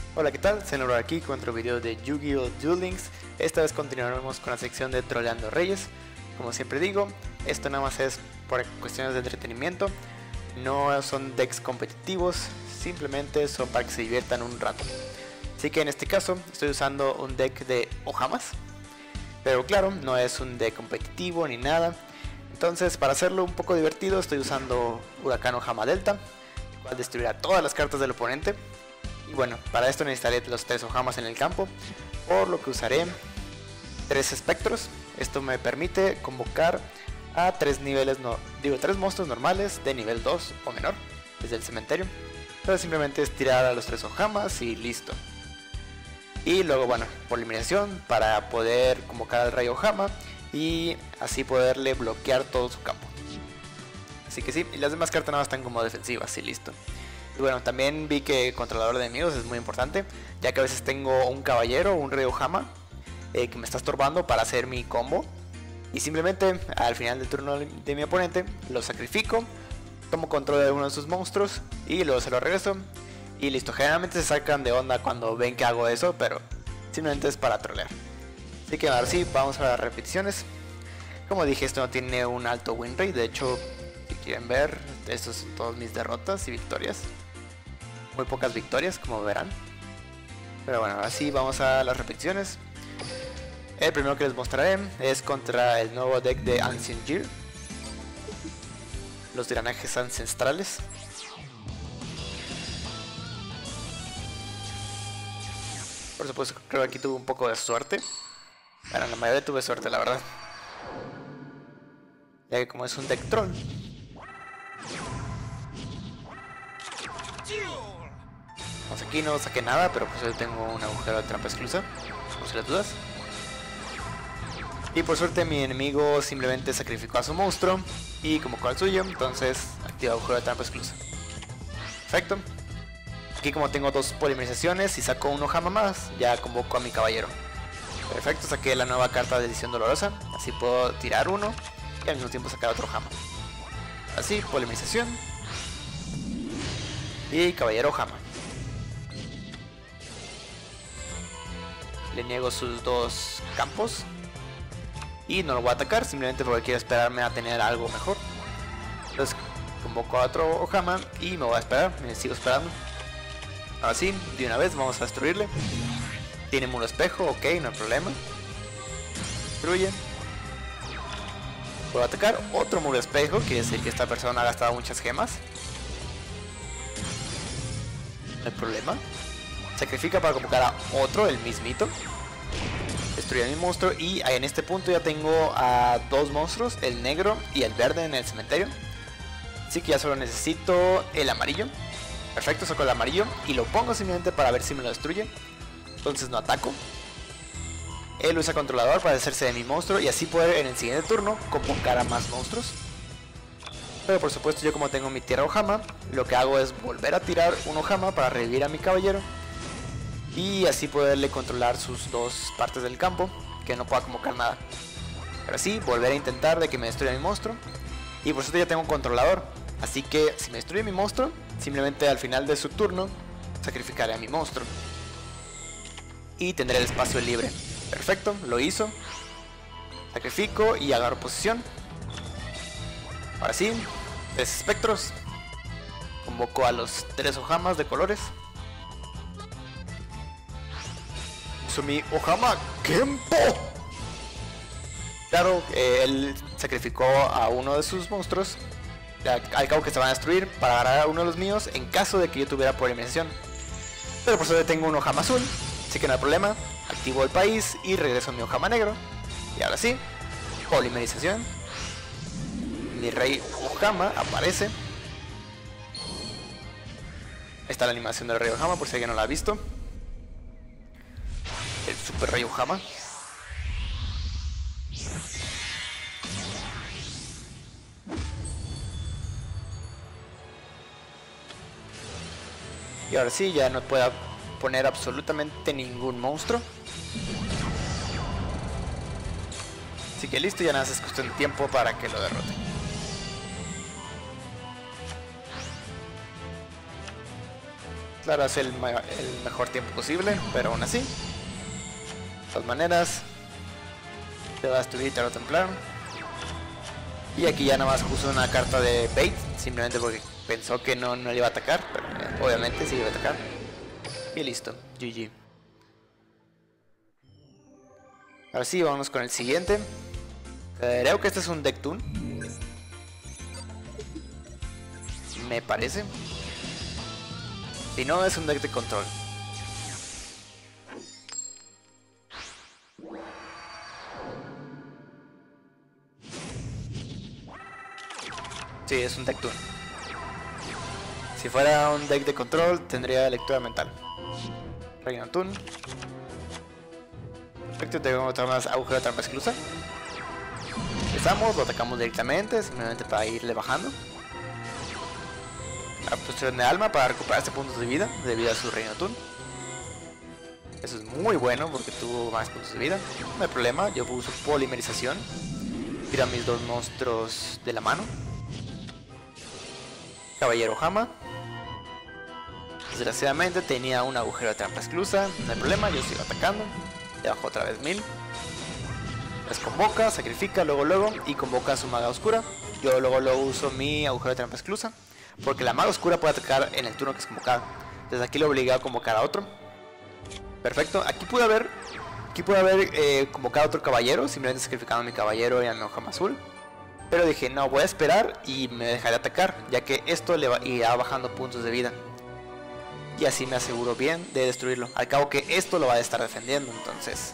Hola, ¿qué tal? Zenobor aquí con otro video de Yu-Gi-Oh! Duel Links. Esta vez continuaremos con la sección de Troleando Reyes. Como siempre digo, esto nada más es por cuestiones de entretenimiento. No son decks competitivos, simplemente son para que se diviertan un rato. Así que en este caso estoy usando un deck de Ohamas. Pero claro, no es un deck competitivo ni nada. Entonces, para hacerlo un poco divertido, estoy usando Huracán Ohama Delta, el cual destruirá todas las cartas del oponente. Y bueno, para esto necesitaré los 3 Ohamas en el campo, por lo que usaré 3 espectros. Esto me permite convocar a 3 monstruos normales de nivel 2 o menor desde el cementerio. Entonces simplemente es tirar a los 3 Ohamas y listo. Y luego, bueno, por eliminación para poder convocar al Rey Ohama y así poderle bloquear todo su campo. Así que sí, y las demás cartas nada más están como defensivas y listo. Y bueno, también vi que controlador de enemigos es muy importante, ya que a veces tengo un caballero o un Rey Ohama que me está estorbando para hacer mi combo. Y simplemente al final del turno de mi oponente lo sacrifico, tomo control de alguno de sus monstruos y luego se lo regreso. Y listo, generalmente se sacan de onda cuando ven que hago eso, pero simplemente es para trolear. Así que ahora sí, vamos a las repeticiones. Como dije, esto no tiene un alto win rate, de hecho, si quieren ver, estos son todas mis derrotas y victorias. Muy pocas victorias, como verán. Pero bueno, ahora sí, vamos a las repeticiones. El primero que les mostraré es contra el nuevo deck de Ancient Gear, los tiranajes ancestrales. Por supuesto, creo que aquí tuve un poco de suerte. Bueno, la mayoría tuve suerte, la verdad. Ya que como es un deck troll. Vamos, aquí no saqué nada, pero pues yo tengo un agujero de trampa exclusa, por si las dudas. Y por suerte mi enemigo simplemente sacrificó a su monstruo y convocó al suyo, entonces activa agujero de trampa exclusa. Perfecto. Aquí como tengo 2 polimerizaciones y saco un Ohama más, ya convoco a mi caballero. Perfecto, saqué la nueva carta de edición dolorosa, así puedo tirar uno y al mismo tiempo sacar otro Ohama. Así, polimerización y caballero Ohama. Le niego sus 2 campos y no lo voy a atacar, simplemente porque quiero esperarme a tener algo mejor. Entonces convoco a otro Ohama y me voy a esperar, me sigo esperando. Ahora sí, de una vez vamos a destruirle. Tiene muro espejo, ok, no hay problema. Destruye. Puedo atacar otro muro espejo, quiere decir que esta persona ha gastado muchas gemas. No hay problema. Sacrifica para convocar a otro, el mismito. Destruye a mi monstruo y en este punto ya tengo a 2 monstruos, el negro y el verde en el cementerio. Así que ya solo necesito el amarillo. Perfecto, saco el amarillo y lo pongo simplemente para ver si me lo destruye. Entonces no ataco. Él usa controlador para deshacerse de mi monstruo y así poder en el siguiente turno convocar a más monstruos. Pero por supuesto yo como tengo mi tierra Ohama, lo que hago es volver a tirar un Ohama para revivir a mi caballero. Y así poderle controlar sus 2 partes del campo, que no pueda convocar nada. Pero así volver a intentar de que me destruya mi monstruo. Y por supuesto ya tengo un controlador, así que si me destruye mi monstruo, simplemente al final de su turno sacrificaré a mi monstruo y tendré el espacio libre. Perfecto, lo hizo. Sacrifico y agarro posición. Ahora sí, 3 espectros. Convoco a los 3 Ohamas de colores. Uso mi Ohama Kempo. Claro, él sacrificó a uno de sus monstruos, al cabo que se van a destruir, para agarrar a uno de los míos en caso de que yo tuviera polimerización. Pero por suerte tengo un Ohama azul, así que no hay problema. Activo el país y regreso a mi Ohama negro. Y ahora sí, polimerización. Mi rey Ohama aparece. Ahí está la animación del rey Ohama por si alguien no la ha visto. El super rey Ohama. Y ahora sí, ya no puedo poner absolutamente ningún monstruo. Así que listo, ya nada más es cuestión de tiempo para que lo derrote. Claro, es el mejor tiempo posible, pero aún así. De todas maneras, te va a destruir Tarot Templar. Y aquí ya nada más puso una carta de bait, simplemente porque pensó que no le iba a atacar, pero obviamente sí iba a atacar. Y listo, GG. Ahora sí, vamos con el siguiente. Creo que este es un deck toon, me parece. Si no, es un deck de control. Sí, es un deck toon. Si fuera un deck de control, tendría lectura mental. Reino Toon. Perfecto, tengo otra más agujero de trampa exclusa. Empezamos, lo atacamos directamente, simplemente para irle bajando. Absorción de alma para recuperarse puntos de vida debido a su Reino Toon. Eso es muy bueno porque tuvo más puntos de vida. No hay problema, yo uso polimerización. Tiro a mis dos monstruos de la mano. Caballero Hama. Desgraciadamente tenía un agujero de trampa exclusa. No hay problema, yo sigo atacando. Le bajo otra vez 1000. Les convoca, sacrifica luego y convoca a su maga oscura. Yo luego uso mi agujero de trampa exclusa, porque la maga oscura puede atacar en el turno que es convocado. Desde aquí lo obligué a convocar a otro. Perfecto, aquí pude haber convocado a otro caballero, simplemente sacrificando a mi caballero y a mi Hama azul. Pero dije, no, voy a esperar y me dejaré atacar, ya que esto le irá bajando puntos de vida. Y así me aseguro bien de destruirlo. Al cabo que esto lo va a estar defendiendo, entonces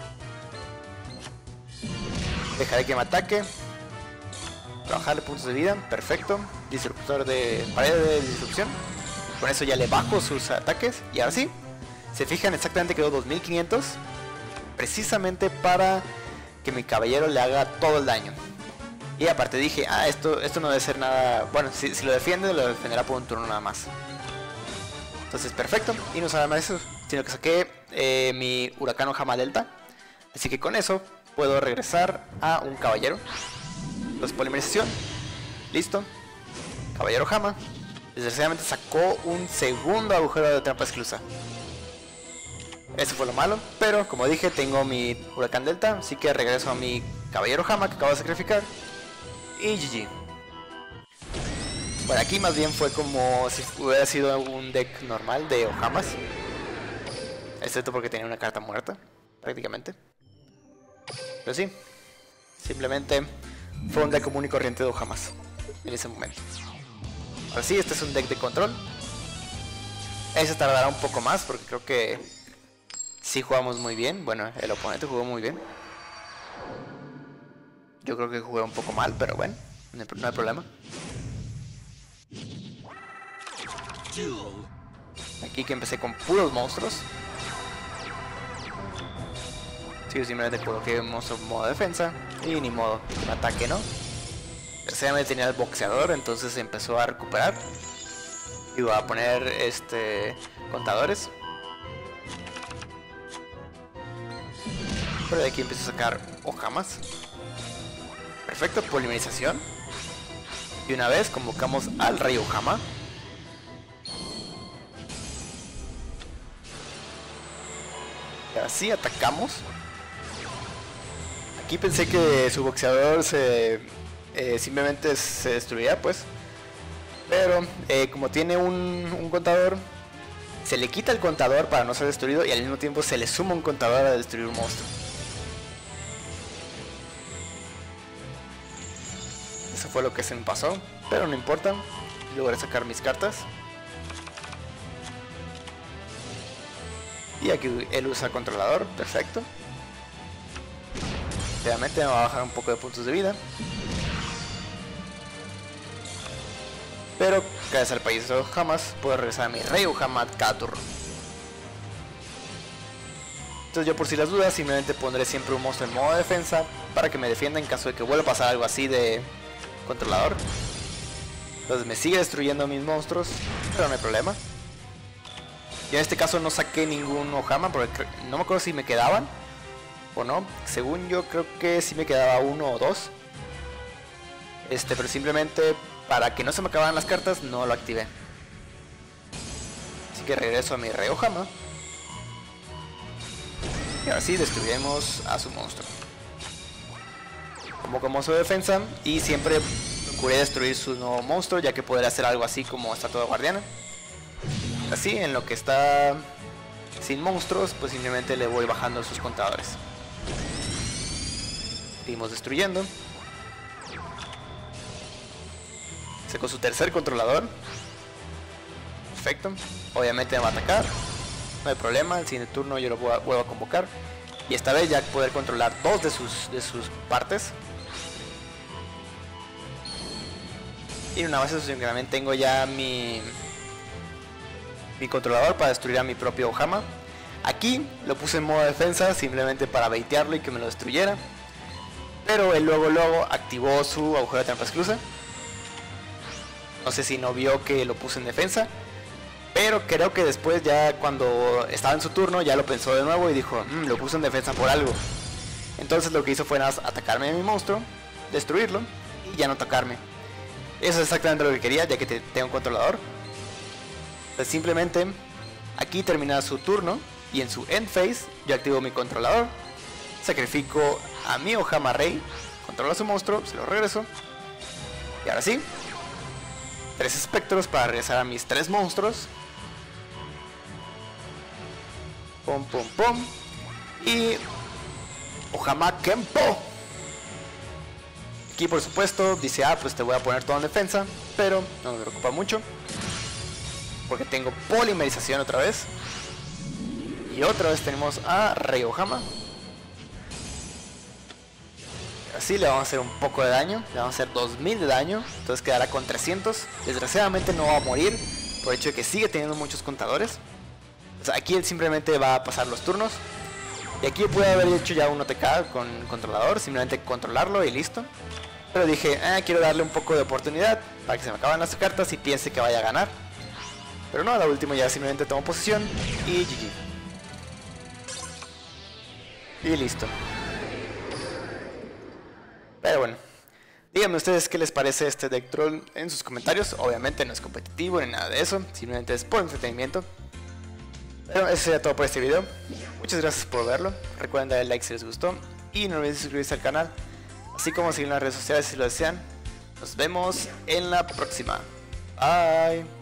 dejaré que me ataque. Bajarle puntos de vida, perfecto. Disruptor de pared de disrupción. Con eso ya le bajo sus ataques. Y ahora sí, se fijan, exactamente quedó 2500. Precisamente para que mi caballero le haga todo el daño. Y aparte dije, esto no debe ser nada. Bueno, si lo defiende, lo defenderá por un turno nada más. Entonces perfecto, y no nada más eso, sino que saqué mi Huracán Hama Delta. Así que con eso puedo regresar a un caballero. Entonces polimerización, listo. Caballero Hama. Desgraciadamente sacó un segundo agujero de trampa exclusa. Eso fue lo malo, pero como dije, tengo mi Huracán Delta, así que regreso a mi Caballero Hama que acabo de sacrificar. Y GG. Por aquí más bien fue como si hubiera sido un deck normal de Ohamas, excepto porque tenía una carta muerta, prácticamente. Pero sí, simplemente fue un deck común y corriente de Ohamas en ese momento. Ahora sí, este es un deck de control. Ese tardará un poco más porque creo que sí jugamos muy bien. Bueno, el oponente jugó muy bien. Yo creo que jugué un poco mal, pero bueno, no hay problema. Aquí que empecé con puros monstruos. Sí, simplemente coloqué un monstruo en modo defensa. Y ni modo, un ataque no. Desgraciadamente tenía el boxeador, entonces empezó a recuperar. Iba a poner contadores. Pero de aquí empiezo a sacar Ohamas. Perfecto, polimerización. Y una vez convocamos al Rey Ohama. Y así atacamos. Aquí pensé que su boxeador simplemente se destruiría, pues. Pero como tiene un contador, se le quita el contador para no ser destruido y al mismo tiempo se le suma un contador a destruir un monstruo. Eso fue lo que se me pasó, pero no importa. Logré sacar mis cartas. Y aquí él usa controlador, perfecto. Obviamente me va a bajar un poco de puntos de vida. Pero gracias al país de Ohamas puedo regresar a mi Rey Ohama cada turno. Entonces yo por si las dudas simplemente pondré siempre un monstruo en modo defensa para que me defienda en caso de que vuelva a pasar algo así de controlador. Entonces me sigue destruyendo mis monstruos, pero no hay problema. Yo en este caso no saqué ningún Ohama porque no me acuerdo si me quedaban o no. Según yo creo que sí me quedaba uno o dos. Pero simplemente para que no se me acabaran las cartas no lo activé. Así que regreso a mi Rey Ojama. Y ahora sí destruiremos a su monstruo. Como su defensa. Y siempre procuré destruir su nuevo monstruo, ya que podrá hacer algo así como estatua guardiana. Así, en lo que está sin monstruos, pues simplemente le voy bajando sus contadores. Seguimos destruyendo. Sacó su tercer controlador. Perfecto. Obviamente me va a atacar. No hay problema, el siguiente turno yo lo vuelvo a convocar. Y esta vez ya poder controlar dos de sus partes. Y una vez eso simplemente tengo ya mi controlador para destruir a mi propio Ojama. Aquí lo puse en modo defensa simplemente para baitearlo y que me lo destruyera. Pero él luego activó su agujero de trampa esclusa. No sé si no vio que lo puse en defensa. Pero creo que después ya cuando estaba en su turno ya lo pensó de nuevo y dijo, lo puse en defensa por algo. Entonces lo que hizo fue nada más atacarme a mi monstruo, destruirlo y ya no tocarme. Eso es exactamente lo que quería, ya que tengo un controlador. Entonces simplemente aquí termina su turno y en su end phase yo activo mi controlador. Sacrifico a mi Ojama Rey, controlo a su monstruo, se lo regreso. Y ahora sí, 3 espectros para regresar a mis 3 monstruos. Pum pum pum. Y Ojama Kenpo. Aquí por supuesto dice, pues te voy a poner todo en defensa, pero no me preocupa mucho porque tengo polimerización otra vez. Y otra vez tenemos a Rey Ojama. Así le vamos a hacer un poco de daño, le vamos a hacer 2000 de daño, entonces quedará con 300. Desgraciadamente no va a morir por el hecho de que sigue teniendo muchos contadores. O sea, aquí él simplemente va a pasar los turnos. Y aquí pude haber hecho ya un OTK con controlador, simplemente controlarlo y listo. Pero dije, quiero darle un poco de oportunidad para que se me acaben las cartas y piense que vaya a ganar. Pero no, a la última ya simplemente tomo posición y GG. Y listo. Pero bueno, díganme ustedes qué les parece este deck troll en sus comentarios. Obviamente no es competitivo ni nada de eso, simplemente es por entretenimiento. Pero eso sería todo por este video. Muchas gracias por verlo. Recuerden darle like si les gustó y no olviden suscribirse al canal, así como seguir en las redes sociales si lo desean. Nos vemos en la próxima. Bye.